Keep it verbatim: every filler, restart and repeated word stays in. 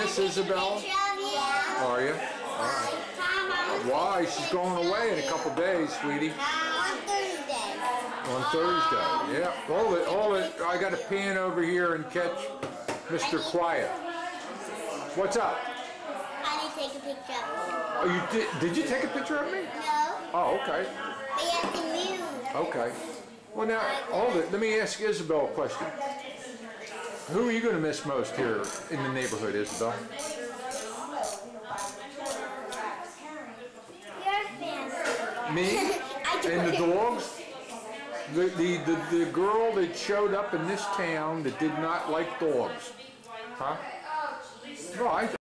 miss Isabel? Are you? All right. Why? She's going away in a couple days, sweetie. On Thursday. On Thursday, yeah. All it, all it, I got to pan over here and catch Mister Quiet. What's up? I need to take a picture of you. Oh, you did? Did you take a picture of me? No. Oh, okay. But you have to move. Okay. Well, now, hold it. Let me ask Isabel a question. Who are you going to miss most here in the neighborhood, Isabel? Your family. Me? And the dogs? The, the, the, the girl that showed up in this town that did not like dogs. Huh? Well, I